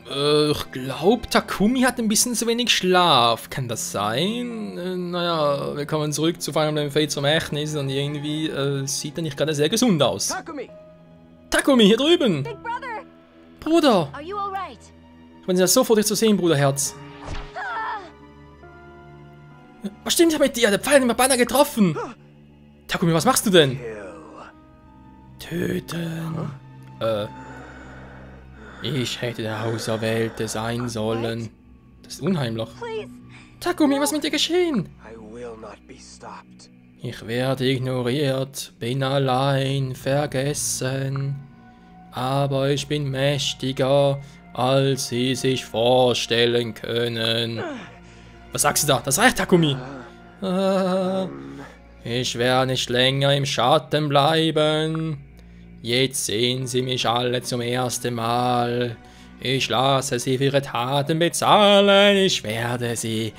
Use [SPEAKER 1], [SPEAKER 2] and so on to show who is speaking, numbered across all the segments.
[SPEAKER 1] Ich glaube, Takumi hat ein bisschen zu wenig Schlaf. Kann das sein? Naja, wir kommen zurück zu Final Fantasy Fates Vermächtnis und irgendwie sieht er nicht gerade sehr gesund aus.
[SPEAKER 2] Takumi!
[SPEAKER 1] Takumi, hier drüben!
[SPEAKER 3] Big Brother,
[SPEAKER 1] Bruder!
[SPEAKER 3] are you alright?
[SPEAKER 1] Ich bin sehr sofort dich zu sehen, Bruderherz. Was stimmt hier mit dir? Der Pfeil hat mich beinahe getroffen. Takumi, was machst du denn? Töten. Ich hätte der Auserwählte sein sollen. Das ist unheimlich.
[SPEAKER 3] Please.
[SPEAKER 1] Takumi, was ist mit dir geschehen?
[SPEAKER 2] I will not be stopped.
[SPEAKER 1] Ich werde ignoriert, bin allein, vergessen. Aber ich bin mächtiger, als Sie sich vorstellen können. Was sagst du da? Das reicht, Takumi. Ich werde nicht länger im Schatten bleiben. Jetzt sehen Sie mich alle zum ersten Mal. Ich lasse Sie für Ihre Taten bezahlen. Ich werde Sie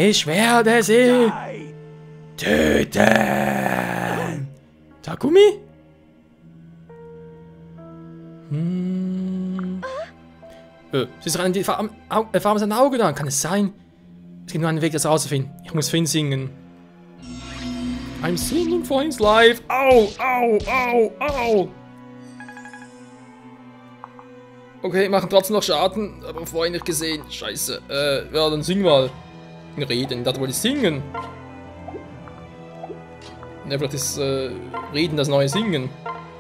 [SPEAKER 1] töten. Takumi? Sie ist an die Farbe seiner Augen an. Kann es sein? Es gibt nur einen Weg, das rauszufinden. Ich muss für ihn singen. I'm singing for his life. Au, au, au, au. Okay, machen trotzdem noch Schaden, aber vorhin nicht gesehen. Scheiße. Ja, dann sing mal. Reden, das wollte ich singen. Ja, vielleicht ist Reden das neue Singen.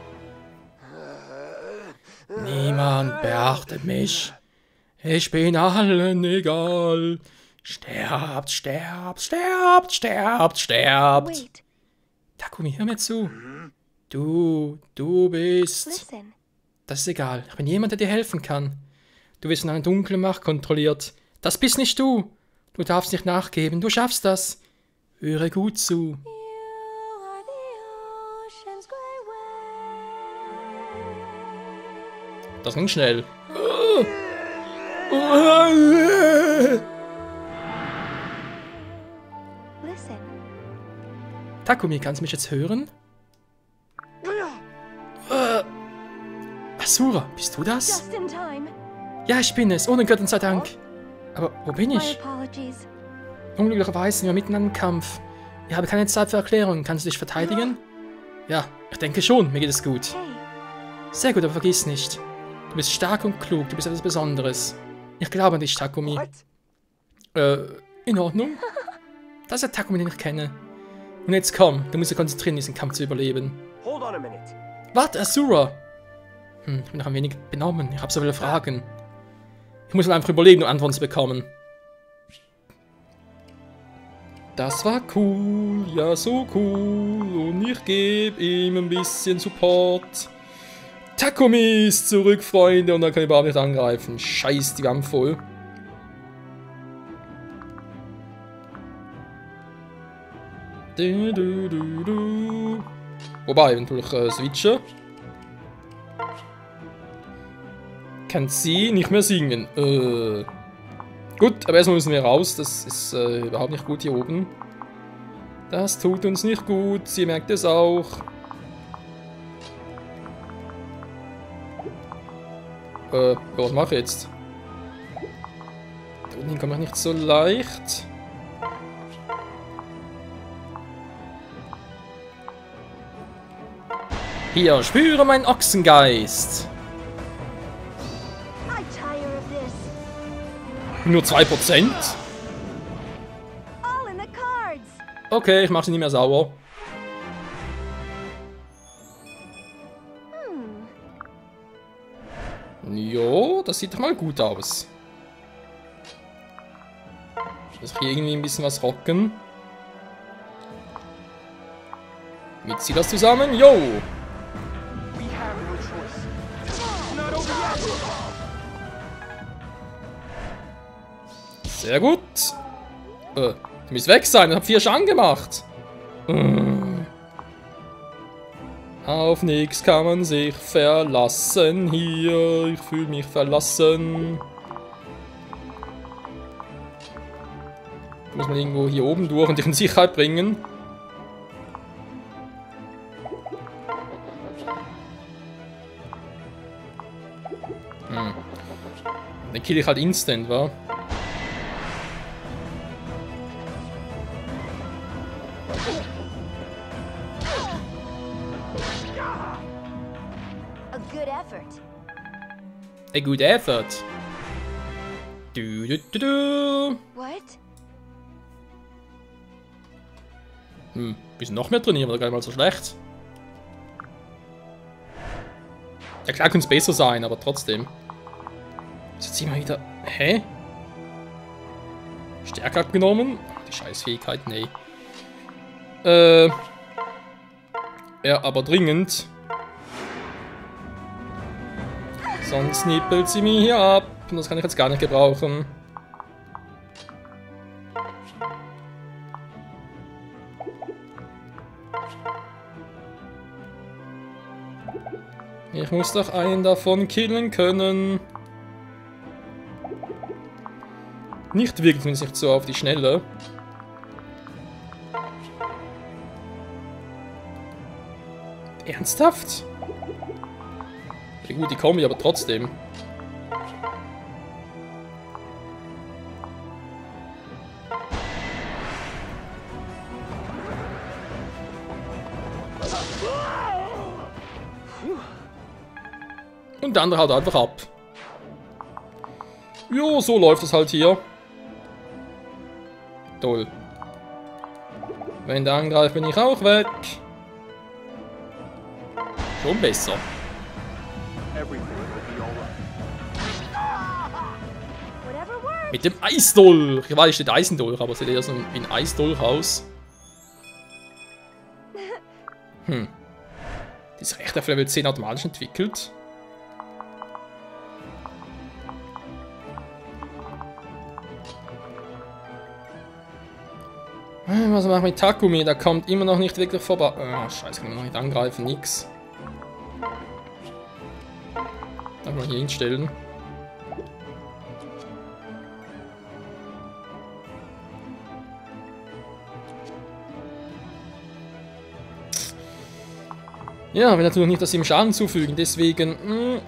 [SPEAKER 1] Niemand beachtet mich. Ich bin allen egal. Sterbt, sterbt, sterbt, sterbt, sterbt.
[SPEAKER 3] Wait,
[SPEAKER 1] Takumi, hör mir zu. Du bist...
[SPEAKER 3] listen.
[SPEAKER 1] Das ist egal. Ich bin jemand, der dir helfen kann. Du wirst von einer dunklen Macht kontrolliert. Das bist nicht du. Du darfst nicht nachgeben. Du schaffst das. Höre gut zu.
[SPEAKER 3] You are the ocean's great wave.
[SPEAKER 1] Das ging schnell.
[SPEAKER 3] Listen,
[SPEAKER 1] Takumi, kannst du mich jetzt hören? Asura, bist du das?
[SPEAKER 3] just in time.
[SPEAKER 1] Ja, ich bin es. Ohne Göttin sei Dank. Aber wo bin
[SPEAKER 3] My
[SPEAKER 1] ich?
[SPEAKER 3] apologies.
[SPEAKER 1] Unglücklicherweise sind wir mitten in einem Kampf. Ich habe keine Zeit für Erklärungen. Kannst du dich verteidigen? Ja, ich denke schon. Mir geht es gut.
[SPEAKER 3] Hey,
[SPEAKER 1] Sehr gut, aber vergiss nicht. Du bist stark und klug. Du bist etwas Besonderes. Ich glaube an dich, Takumi.
[SPEAKER 2] What?
[SPEAKER 1] In Ordnung. Das ist der Takumi, den ich kenne. Und jetzt komm, du musst dich konzentrieren, diesen Kampf zu überleben.
[SPEAKER 2] Hold on a minute.
[SPEAKER 1] Warte, Asura! Ich bin noch ein wenig benommen. Ich habe so viele Fragen. Ich muss mir einfach überlegen, um Antworten zu bekommen. Das war cool, ja so cool. Und ich gebe ihm ein bisschen Support. Takumi ist zurück, Freunde, und dann kann ich überhaupt nicht angreifen. Scheiß, die waren voll. Wobei, eventuell switchen. Kann sie nicht mehr singen. Gut, aber erstmal müssen wir raus. Das ist überhaupt nicht gut hier oben. Das tut uns nicht gut. Sie merkt es auch. Was mache ich jetzt? Da unten komme ich nicht so leicht. Hier, spüre meinen Ochsengeist.
[SPEAKER 3] I tire of this.
[SPEAKER 1] Nur 2%?
[SPEAKER 3] All in the cards.
[SPEAKER 1] Okay, ich mache sie nicht mehr sauer. Jo, das sieht doch mal gut aus. Muss ich hier irgendwie ein bisschen was rocken? Wie zieht das zusammen? Jo!
[SPEAKER 2] We have no choice. It's not over yet.
[SPEAKER 1] Sehr gut. Du musst weg sein, ich hab 4 Schaden gemacht. Auf nichts kann man sich verlassen hier. Ich fühle mich verlassen. Muss man irgendwo hier oben durch und dich in Sicherheit bringen. Den kill ich halt instant, wa?
[SPEAKER 3] A good effort.
[SPEAKER 1] A good effort. Du, du, du, du.
[SPEAKER 3] What?
[SPEAKER 1] Bisschen noch mehr trainieren, war gar nicht mal so schlecht. Ja klar könnte es besser sein, aber trotzdem. Jetzt ziehen wir wieder... Hä? Stärke abgenommen? Die Scheißfähigkeit, nee. Ja, aber dringend. Sonst nippelt sie mir hier ab. Und das kann ich jetzt gar nicht gebrauchen. Ich muss doch einen davon killen können. Nicht wirklich, wenn es nicht so auf die Schnelle. Ernsthaft? Ja, gut, die Kombi, aber trotzdem. Und der andere haut einfach ab. Jo, so läuft es halt hier. Toll. Wenn der angreift, bin ich auch weg. Schon besser.
[SPEAKER 2] Everything will be alright.
[SPEAKER 3] Whatever works.
[SPEAKER 1] Mit dem Eisdolch. Ich weiß, es steht Eisendolch, aber sieht eher so wie ein Eisdolch aus. Die ist recht auf Level 10 automatisch entwickelt. Was mache ich mit Takumi? Der kommt immer noch nicht wirklich vorbei. Oh, scheiße, kann ich noch nicht angreifen, nix. Darf mal hier hinstellen. Ja, will natürlich nicht, dass sie ihm Schaden zufügen, deswegen...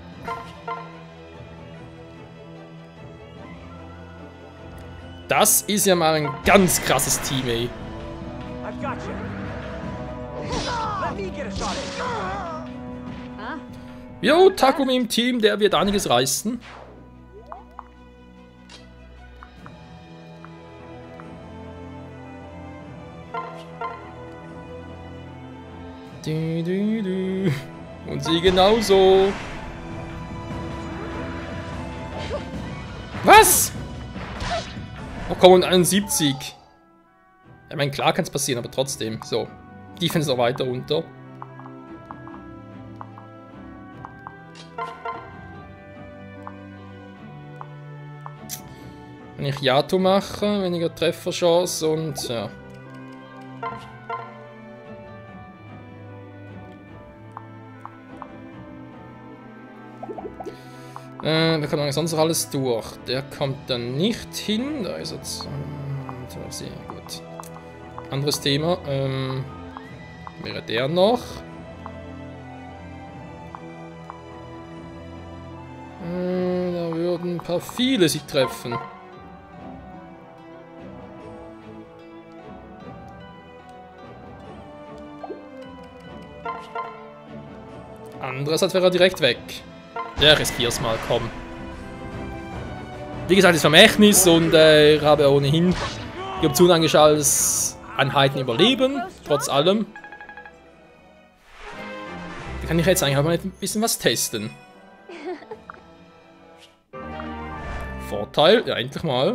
[SPEAKER 1] Das ist ja mal ein ganz krasses Team, ey.
[SPEAKER 2] I've got you. Let me get a shot at it.
[SPEAKER 1] Jo, Takumi im Team, der wird einiges reißen. Du, du, du. Und sie genauso. Was? Oh komm, und 71. Ich meine, klar kann es passieren, aber trotzdem. So. Defense noch weiter runter. Wenn ich Yato mache, weniger Trefferchance und ja. Da kommt eigentlich sonst noch alles durch. Der kommt dann nicht hin. Da ist jetzt. Sehr gut. Anderes Thema. Wäre der noch. Da würden ein paar viele sie treffen. Andererseits wäre er direkt weg. Ja, riskier's mal, komm. Wie gesagt, das Vermächtnis und ich habe ohnehin die Option angeschaltet, dass Einheiten überleben, trotz allem. Da kann ich jetzt eigentlich auch mal ein bisschen was testen. Vorteil, ja, endlich mal.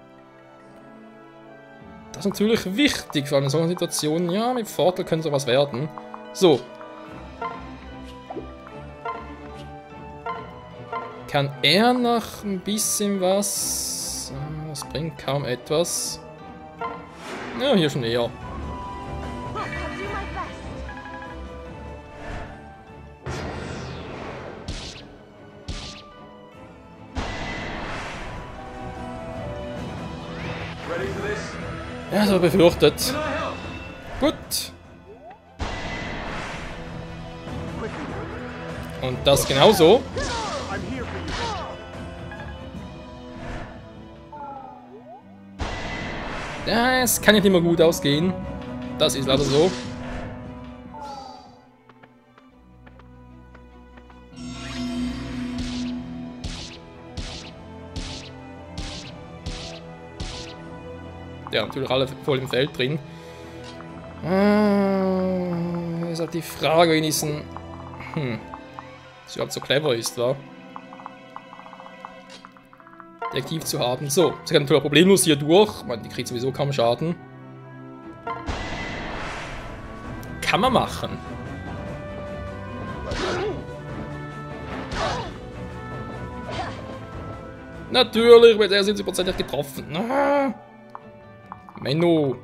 [SPEAKER 1] Das ist natürlich wichtig, vor allem in so einer Situation. Ja, mit Vorteil könnte sowas werden. So. Kann er noch ein bisschen was? Das bringt kaum etwas. Ja, hier schon eher.
[SPEAKER 3] I'll do my best.
[SPEAKER 2] Ready for this?
[SPEAKER 1] Ja, so befürchtet.
[SPEAKER 2] Can I help?
[SPEAKER 1] Gut.
[SPEAKER 2] Quickly.
[SPEAKER 1] Und das genauso.
[SPEAKER 2] I'm here for you.
[SPEAKER 1] Ja, es kann nicht immer gut ausgehen. Das ist leider so. Ja, natürlich alle voll im Feld drin. Ist halt die Frage, wenigstens... was überhaupt so clever ist, wa? Detektiv zu haben. So, sie kann natürlich problemlos hier durch. Ich meine, die kriegt sowieso kaum Schaden. Kann man machen. Natürlich, wird er 70% getroffen. Ah. Menno.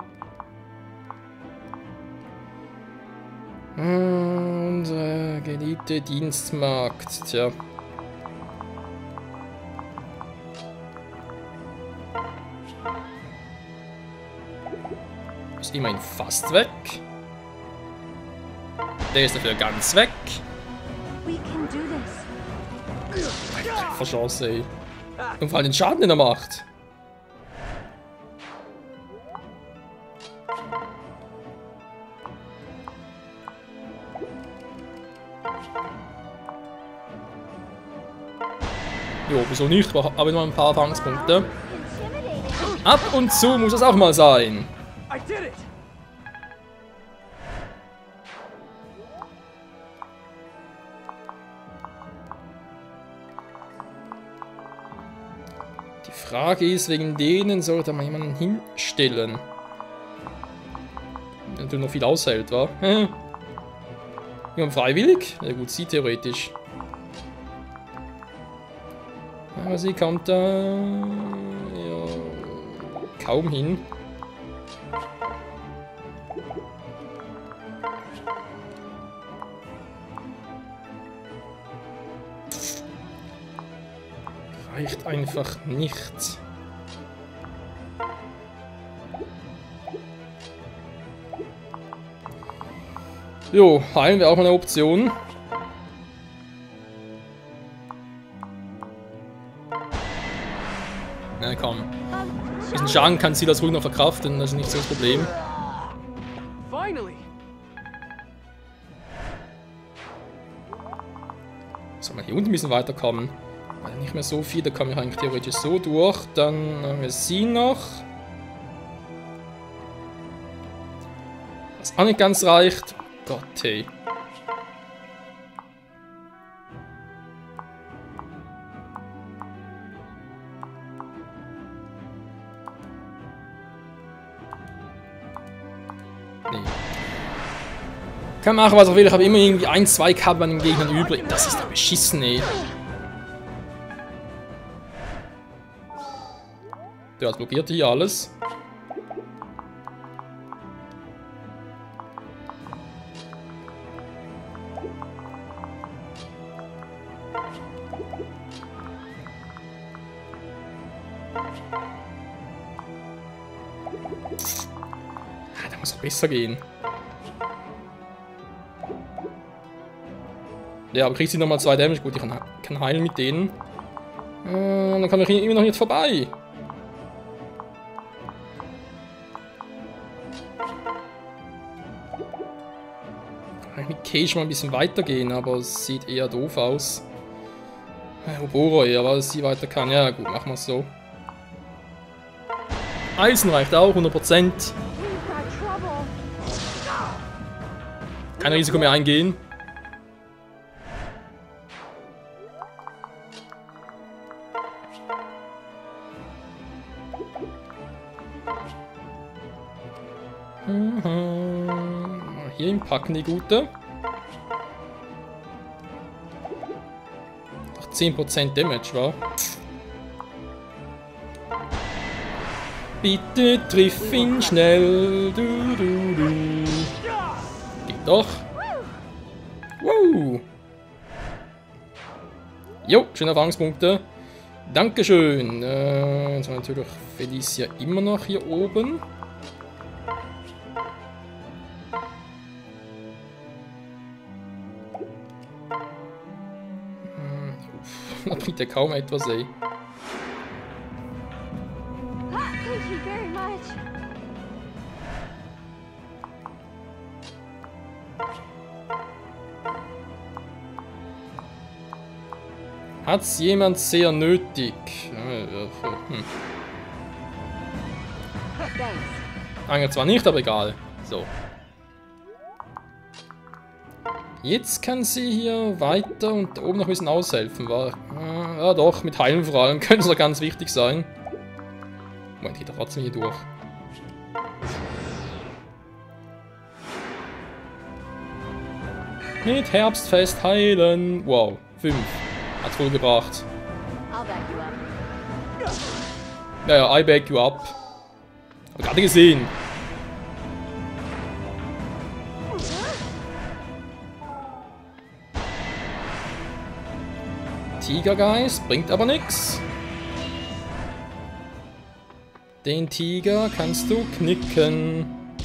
[SPEAKER 1] Unser geliebte Dienstmagd. Tja. Ist immerhin fast weg. Der ist dafür ganz weg. Chance, ey. Und vor allem den Schaden, den er macht. Jo, wieso nicht? Aber habe ich noch ein paar Erfahrungspunkte. Ab und zu muss es auch mal sein.
[SPEAKER 2] I did it!
[SPEAKER 1] Die Frage ist, wegen denen sollte man jemanden hinstellen. Der natürlich noch viel aushält, wa? Jemand freiwillig? Ja gut, sie theoretisch. Aber sie kommt da ja, kaum hin. Reicht einfach nicht. Jo, heilen wäre auch mal eine Option. Na komm. Diesen Schaden kann sie das ruhig noch verkraften, das ist nicht so das Problem.
[SPEAKER 2] Finally!
[SPEAKER 1] Soll man hier unten ein bisschen weiterkommen? Weil nicht mehr so viel, da komme ich eigentlich theoretisch so durch. Dann haben wir sie noch. Was auch nicht ganz reicht. Gott, hey. Nee. Kann machen, was er will. Ich habe immer irgendwie 1-2 K bei den Gegnern übrig. Das ist doch beschissen, ey. Der hat blockiert hier alles. Da muss auch besser gehen. Ja, aber kriegt sie nochmal 2 Damage. Gut, ich kann heilen mit denen. Dann kann ich immer noch nicht vorbei. Kann ich mit Cage mal ein bisschen weitergehen, aber es sieht eher doof aus. Oboroi, aber sie weiter kann. Ja gut, machen wir es so. Eisen reicht auch, 100%. Kein Risiko mehr eingehen. Hier packen die Gute. Ach, 10% Damage, war. Bitte triff ihn schnell. Geht doch. Wow. Jo, schöne Erfahrungspunkte. Dankeschön. Jetzt haben wir natürlich Felicia immer noch hier oben. Da bringt ja kaum etwas, ey.
[SPEAKER 3] Thank you very much.
[SPEAKER 1] Hat's jemand sehr nötig?
[SPEAKER 3] Thanks.
[SPEAKER 1] Eigentlich zwar nicht, aber egal. So. Jetzt kann sie hier weiter und da oben noch ein bisschen aushelfen. Ja doch, mit Heilen vor allem könnte es noch ganz wichtig sein. Moment, geht er trotzdem hier durch. Mit Herbstfest heilen. Wow, 5. Hat's wohl gebracht.
[SPEAKER 3] I'll back you up.
[SPEAKER 1] Ja, I back you up. Hab gerade gesehen. Tigergeist bringt aber nichts. Den Tiger kannst du knicken.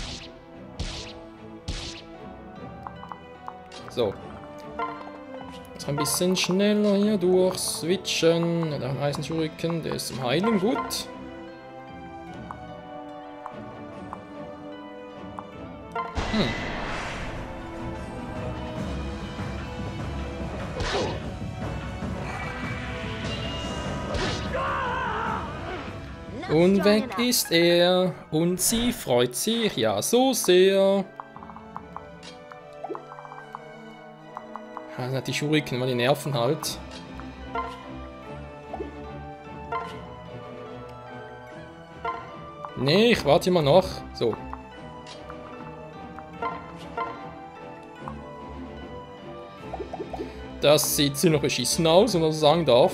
[SPEAKER 1] So. Jetzt ein bisschen schneller hier durch switchen. Da ein Eisenschuriken, der ist zum Heilen gut. Und weg ist er. Und sie freut sich ja so sehr. Also die Schuriken, weil die nerven halt. Nee, ich warte immer noch. So. Das sieht ziemlich beschissen aus, wenn man so sagen darf.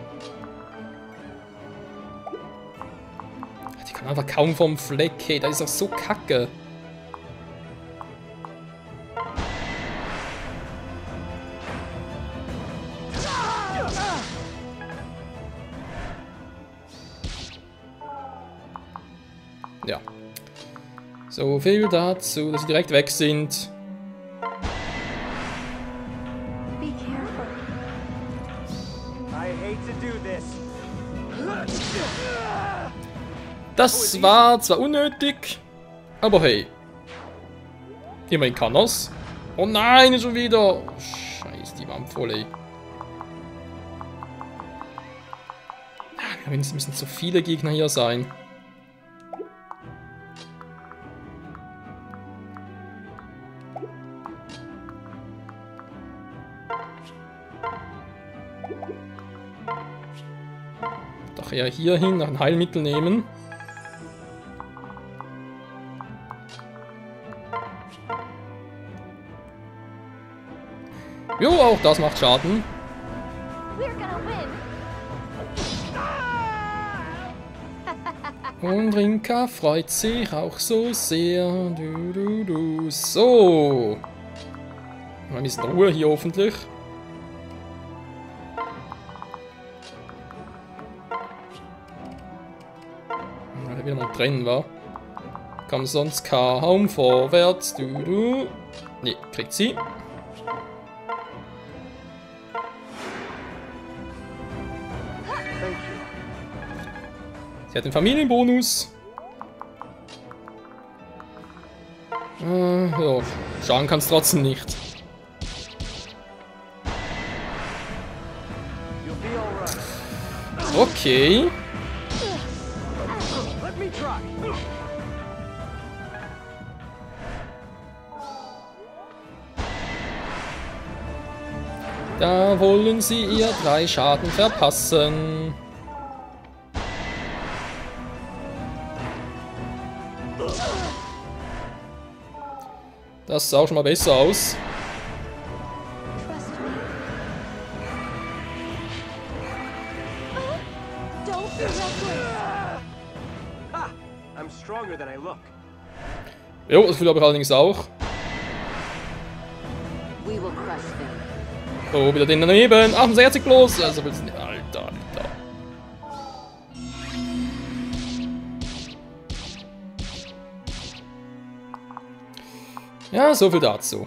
[SPEAKER 1] Die kann einfach kaum vom Fleck. Hey, das ist doch so kacke. Ja. So viel dazu, dass sie direkt weg sind.
[SPEAKER 3] Be careful.
[SPEAKER 2] I hate to do this.
[SPEAKER 1] Das war zwar unnötig, aber hey. Immerhin kann er's. Oh nein, schon wieder. Scheiße, die waren voll, ey. Wenigstens müssen so viele Gegner hier sein. Doch eher hierhin nach ein Heilmittel nehmen. Jo, auch das macht Schaden.
[SPEAKER 3] We're gonna win.
[SPEAKER 1] Und Rinka freut sich auch so sehr. So. Mal ein bisschen Ruhe hier hoffentlich. Weil er wieder mal drin war. Kam sonst kaum vorwärts. Ne, kriegt sie. Sie hat den Familienbonus. Ja, schaden kann es trotzdem nicht.
[SPEAKER 2] You'll be alright.
[SPEAKER 1] Okay.
[SPEAKER 2] Let me try.
[SPEAKER 1] Da wollen sie ihr 3 Schaden verpassen. Das sah auch schon mal besser aus.
[SPEAKER 3] Trust me. Don't be reckless.
[SPEAKER 2] Ha! I'm stronger than I look.
[SPEAKER 1] Jo, das Gefühl habe ich allerdings auch.
[SPEAKER 3] We will crush them.
[SPEAKER 1] Oh, wieder den daneben. 68 bloß. Also, Alter, Alter. Ja, so viel dazu.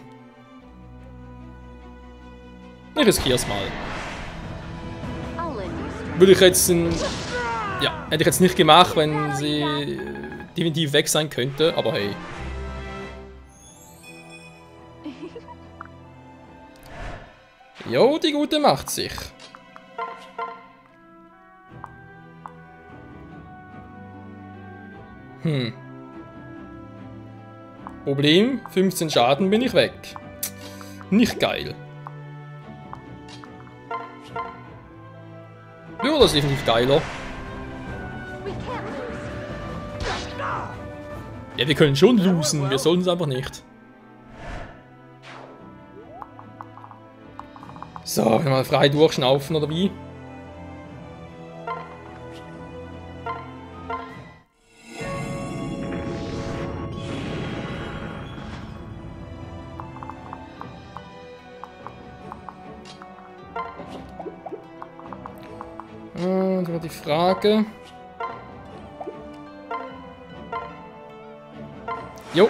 [SPEAKER 1] Ich riskier's mal.
[SPEAKER 3] I'll lend you strength.
[SPEAKER 1] Würde ich jetzt Ja, hätte ich jetzt nicht gemacht, wenn sie definitiv weg sein könnte, aber hey. Jo, die Gute macht sich. Problem, 15 Schaden bin ich weg. Nicht geil. Ja, das ist definitiv geiler. Ja, wir können schon losen, wir sollen es einfach nicht. So, mal frei durchschnaufen oder wie? Das war die Frage. Jo.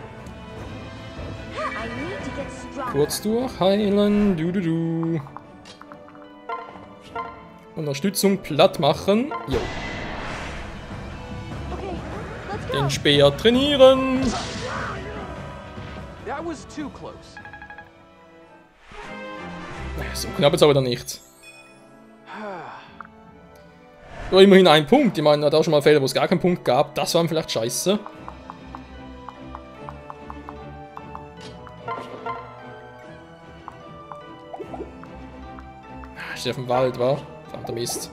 [SPEAKER 1] Kurz durchheilen. Du. Unterstützung platt machen. Jo. Den Speer trainieren. So knapp jetzt aber nicht. Ja, immerhin ein Punkt. Ich meine, hat auch schon mal Fälle, wo es gar keinen Punkt gab. Das waren vielleicht scheiße. Steht auf dem Wald, wa? Verdammter Mist.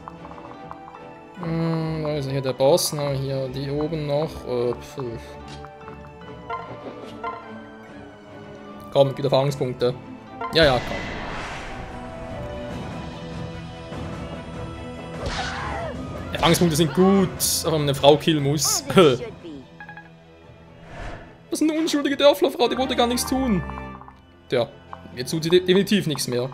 [SPEAKER 1] Da ist hier der Boss. Na, hier die oben noch. Komm, gibt Erfahrungspunkte. Ja, komm. Erfahrungspunkte sind gut, aber wenn man eine Frau killen muss. Das ist eine unschuldige Dörflerfrau, die wollte gar nichts tun. Tja, jetzt tut sie definitiv nichts mehr.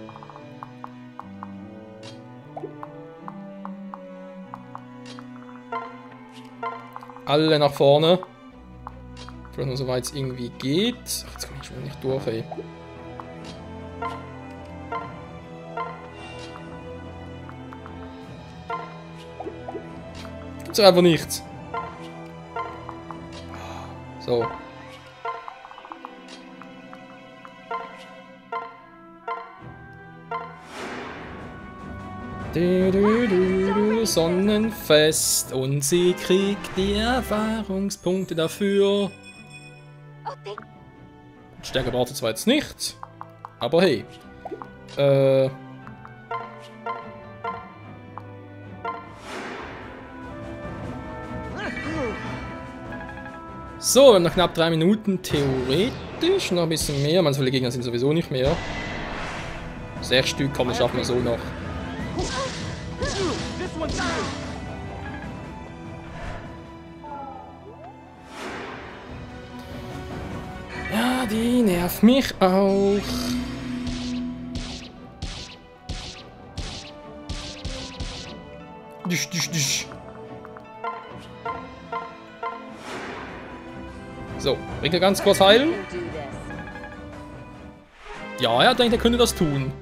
[SPEAKER 1] Alle nach vorne. Vielleicht nur soweit es irgendwie geht. Ach, jetzt komme ich schon nicht durch, ey. Gibt's doch einfach nicht. So. Sonnenfest und sie kriegt die Erfahrungspunkte dafür. Stärke braucht sie zwar jetzt nicht, aber hey. So, wir haben noch knapp 3 Minuten theoretisch, noch ein bisschen mehr. Man, so viele Gegner sind sowieso nicht mehr. 6 Stück, komm, das schaffen wir so noch. Ja, die nervt mich auch. So, Ringe ganz kurz heilen. Ja, er denkt, er könnte das tun.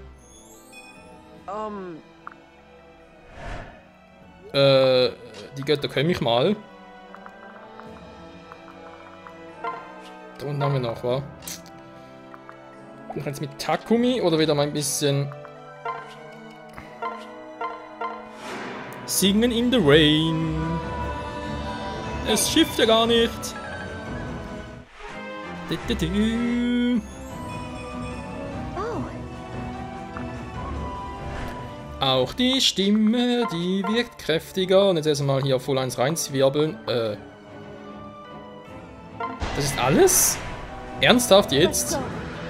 [SPEAKER 1] Die Götter können mich mal. Da unten haben wir noch, wa? Noch jetzt mit Takumi oder wieder mal ein bisschen Singen in the Rain. Es schifft ja gar nicht. Auch die Stimme, die wirkt kräftiger. Und jetzt erstmal hier voll eins reinzwirbeln. Das ist alles? Ernsthaft jetzt?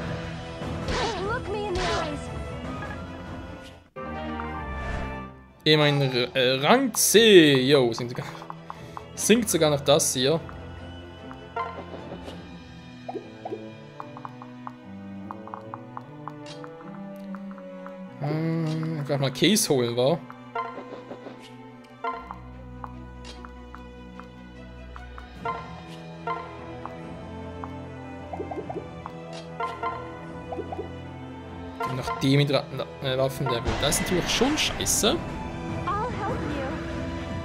[SPEAKER 1] Ich meine, Rang C. Jo, singt sogar noch das hier. Vielleicht mal Case holen, war. Noch die mit Waffenlevel. Das ist natürlich schon scheiße.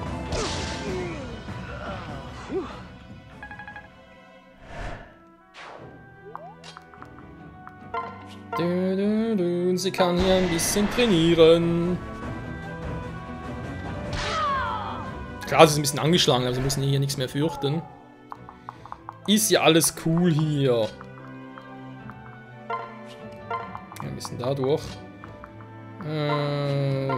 [SPEAKER 1] Und sie kann hier ein bisschen trainieren. Klar, sie ist ein bisschen angeschlagen, aber sie müssen hier nichts mehr fürchten. Ist ja alles cool hier. Ein bisschen dadurch. Ja.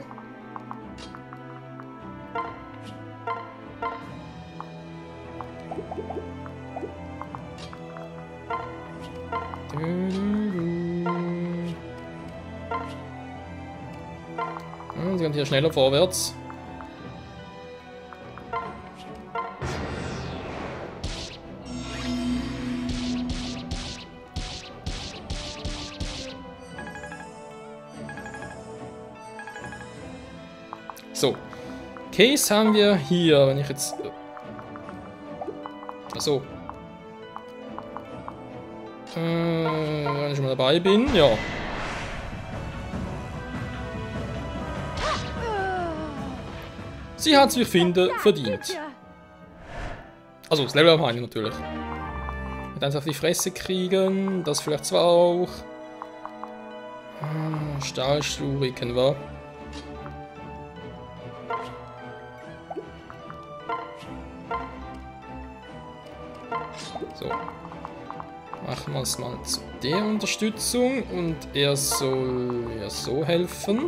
[SPEAKER 1] Sie kommt hier schneller vorwärts. So. Case haben wir hier, wenn ich jetzt... Achso. Wenn ich schon mal dabei bin, ja. Sie hat sich verdient. Also das Level am natürlich. Und dann auf die Fresse kriegen, das vielleicht zwar auch. Stahlschuriken, wa? So. Machen wir es mal zu der Unterstützung und er soll ja so helfen.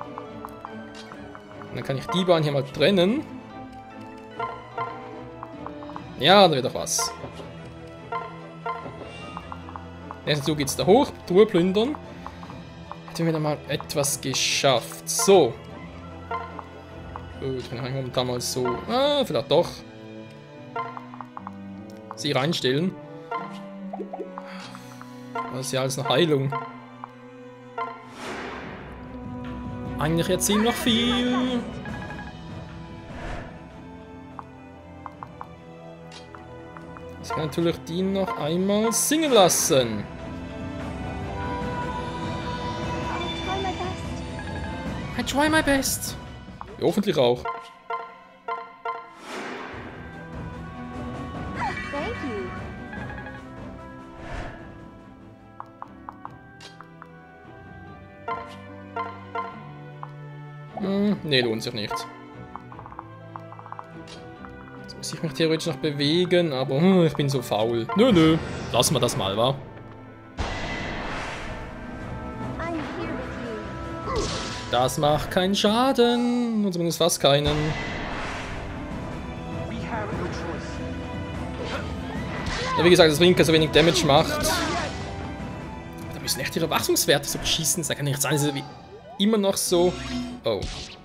[SPEAKER 1] Und dann kann ich die beiden hier mal trennen. Ja, da wird doch was. Erst so geht's da hoch, Truhe plündern. Hätten wir da mal etwas geschafft. So. Gut, dann kann ich momentan mal so. Vielleicht doch. Sie reinstellen. Das ist ja alles eine Heilung. Eigentlich jetzt ihm noch viel. Ich kann natürlich die noch einmal singen lassen. I try my best. Ja, hoffentlich auch.
[SPEAKER 3] Thank you.
[SPEAKER 1] Nee, lohnt sich nicht. Jetzt muss ich mich theoretisch noch bewegen, aber ich bin so faul. Nö, lassen wir das mal, wa?
[SPEAKER 3] I'm here with you.
[SPEAKER 1] Das macht keinen Schaden. Und zumindest fast keinen.
[SPEAKER 2] We have no choice.
[SPEAKER 1] Ja, wie gesagt, dass Rinka so wenig Damage macht. Da müssen echt ihre Wachstumswerte so beschissen sein. Kann nicht sein, dass sie immer noch so... Oh.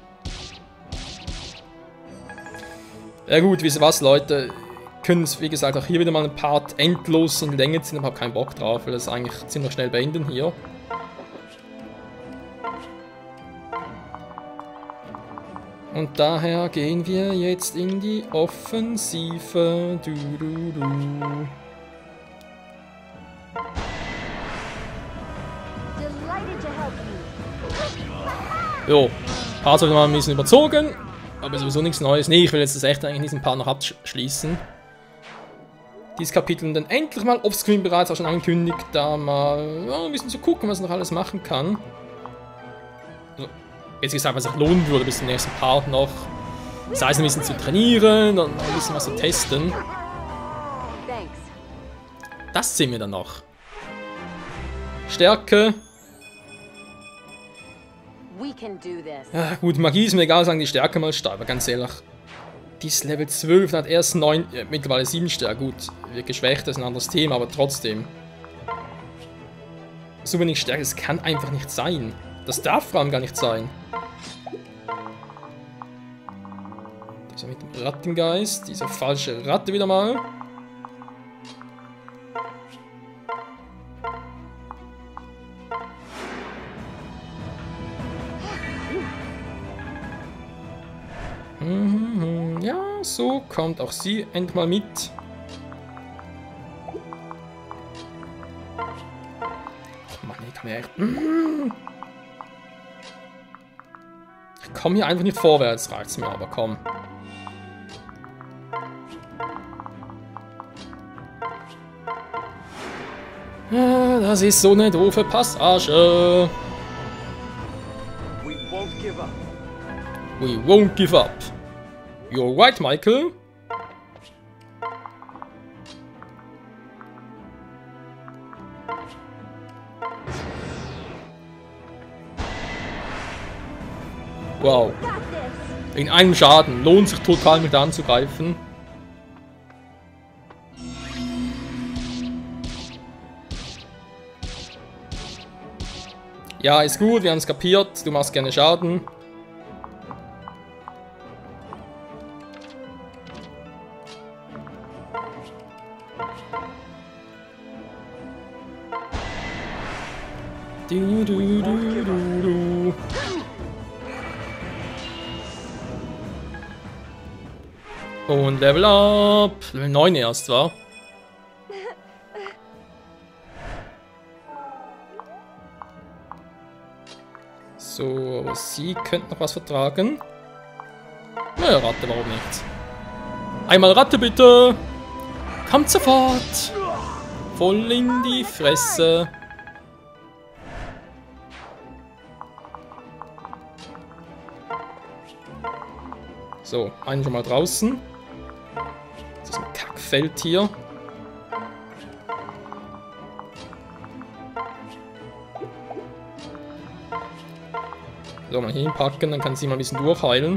[SPEAKER 1] Ja gut, wisst ihr was, Leute? Können es, wie gesagt, auch hier wieder mal ein Part endlos in Länge ziehen. Ich habe keinen Bock drauf, weil das eigentlich ziemlich schnell beenden hier. Und daher gehen wir jetzt in die Offensive.
[SPEAKER 3] Delighted to help you.
[SPEAKER 1] Jo, Part wird mal ein bisschen überzogen. Aber sowieso nichts Neues. Nee, ich will jetzt das echt eigentlich in diesem Part noch abschließen. Dieses Kapitel und dann endlich mal offscreen bereits auch schon angekündigt, da mal ja, ein bisschen zu gucken, was ich noch alles machen kann. Also, jetzt gesagt, was sich lohnen würde bis zum nächsten Part noch. Das heißt, ein bisschen zu trainieren und ein bisschen was zu testen.
[SPEAKER 3] Thanks.
[SPEAKER 1] Das sehen wir dann noch. Stärke.
[SPEAKER 3] We can do this.
[SPEAKER 1] Ja, gut, Magie ist mir egal, sagen die Stärke mal stark, aber ganz ehrlich. Die ist Level 12, hat erst 9, mittlerweile 7 Stärke. Gut, wird geschwächt, das ist ein anderes Thema, aber trotzdem. So wenig Stärke, das kann einfach nicht sein. Das darf vor allem gar nicht sein. Das mit dem Rattengeist, diese falsche Ratte wieder mal. Ja, so kommt auch sie endlich mal mit. Oh Mann, ich kann mir echt... Ich komme hier einfach nicht vorwärts, reicht's mir aber, komm. Das ist so eine doofe Passage.
[SPEAKER 2] We won't give up.
[SPEAKER 1] We won't give up. You're right, Michael. Wow. In einem Schaden. Lohnt sich total mit anzugreifen. Ja, ist gut, wir haben es kapiert. Du machst gerne Schaden. Du, du, du, du, du. Und Level up. Level 9 erst, war. So, aber sie könnte noch was vertragen. Naja, Ratte, warum nicht? Einmal Ratte bitte! Kommt sofort! Voll in die Fresse! So, einen schon mal draußen. Das ist ein Kackfeld hier. So, mal hier hinpacken, dann kann sie mal ein bisschen durchheilen.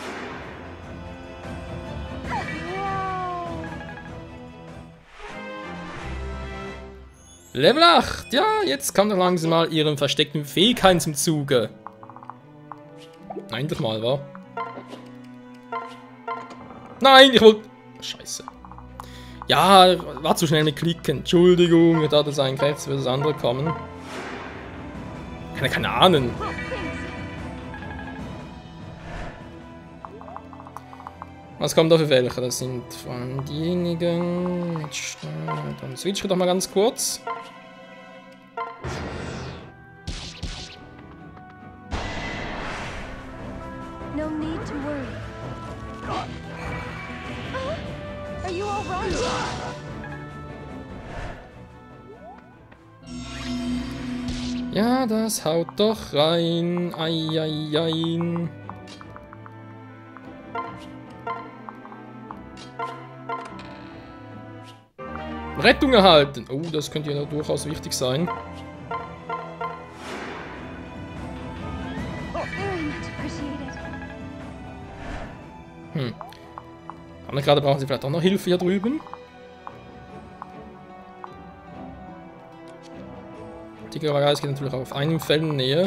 [SPEAKER 1] Level 8! Ja, jetzt kommt doch langsam mal ihren versteckten Fähigkeiten zum Zuge. Endlich mal, wa? Nein, ich wollte... Scheiße. Ja, war zu schnell mit Klicken. Entschuldigung, da das ein rechts für das andere kommen. Keine Ahnung. Was kommt da für welche? Das sind von diejenigen... Dann switchen wir doch mal ganz kurz.
[SPEAKER 3] No need to worry. Are you all right?
[SPEAKER 1] Ja, das haut doch rein. Ei, ei, ei. Rettung erhalten. Oh, das könnte ja durchaus wichtig sein.
[SPEAKER 3] Very much appreciated.
[SPEAKER 1] Gerade brauchen sie vielleicht auch noch Hilfe hier drüben. Die Geist geht natürlich auch auf einem Feld in Nähe.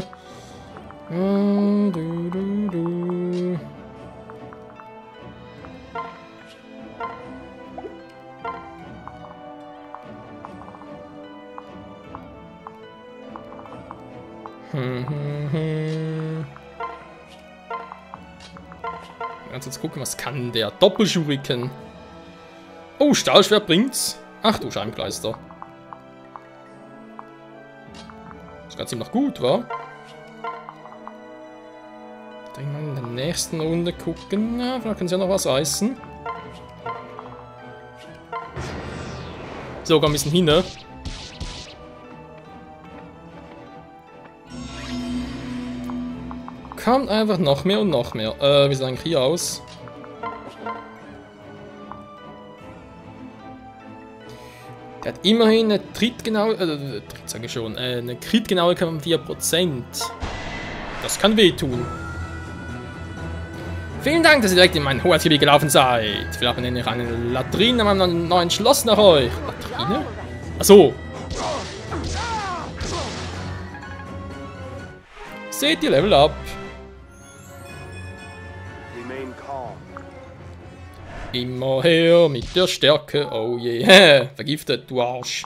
[SPEAKER 1] Jetzt gucken, was kann der Doppelschuriken? Oh, Stahlschwert bringt's. Ach du Scheibenkleister. Das geht ziemlich noch gut, wa? Dann mal in der nächsten Runde gucken. Ja, vielleicht können sie ja noch was reißen. So, komm ein bisschen hin, ne? Kommt einfach noch mehr und noch mehr. Wie sieht es eigentlich hier aus? Der hat immerhin eine Trittgenaue, sage ich schon, eine Crit-Genauigkeit von 4%. Das kann wehtun. Vielen Dank, dass ihr direkt in mein Hoheitsgebiet gelaufen seid. Vielleicht nenne ich eine Latrine an meinem neuen Schloss nach euch. Latrine? Achso. Seht ihr Level up. Immer her mit der Stärke, oh je. Vergiftet, du Arsch.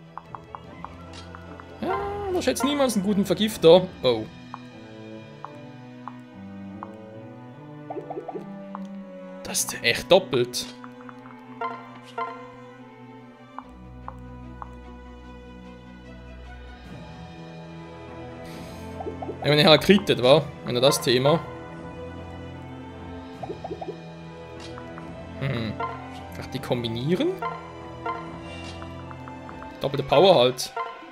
[SPEAKER 1] Ja, man schätzt niemals einen guten Vergifter. Oh. Das ist echt doppelt. Ja, wenn er kritet, war, wenn er das Thema. Vielleicht die kombinieren? Doppelte Power halt.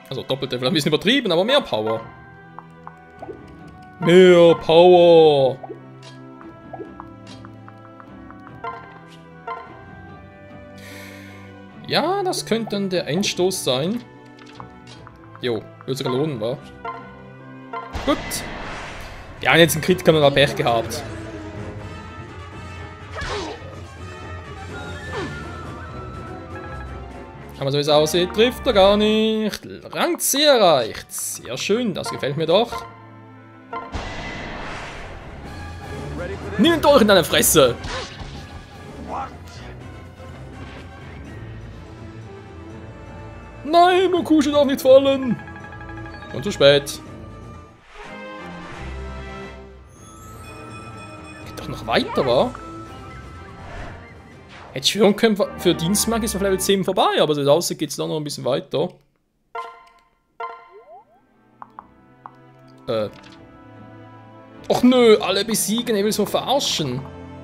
[SPEAKER 1] Also doppelte, vielleicht ein bisschen übertrieben, aber mehr Power. Mehr Power. Ja, das könnte dann der Endstoß sein. Jo, wird sogar lohnen, wa? Gut. Ja, jetzt ein Crit, kann man da Pech gehabt. Aber so wie es aussieht, trifft er gar nicht. Rangzieh erreicht. Sehr schön, das gefällt mir doch. Nimm doch in deine Fresse! Nein, Mokusha darf nicht fallen! Und zu spät. Geht doch noch weiter, wa? Hätte ich schwören können, für Dienstmark ist auf Level 10 vorbei, aber so aussieht geht es dann noch ein bisschen weiter. Och nö, alle besiegen, er will so verarschen.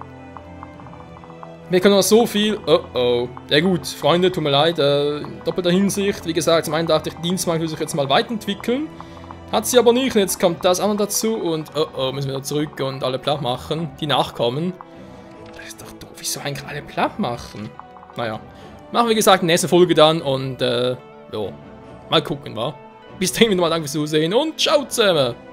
[SPEAKER 1] Wir können noch so viel. Oh oh. Ja gut, Freunde, tut mir leid, doppelter Hinsicht. Wie gesagt, zum einen dachte ich, Dienstmark will sich jetzt mal weiterentwickeln. Hat sie aber nicht, und jetzt kommt das auch noch dazu und oh oh, müssen wir da zurück und alle platt machen, die nachkommen. Das ist doch doof, wieso eigentlich alle platt machen? Naja, machen wir, wie gesagt, in der nächsten Folge dann und ja, mal gucken, wa? Bis dahin wieder mal danke fürs Zusehen und ciao zusammen!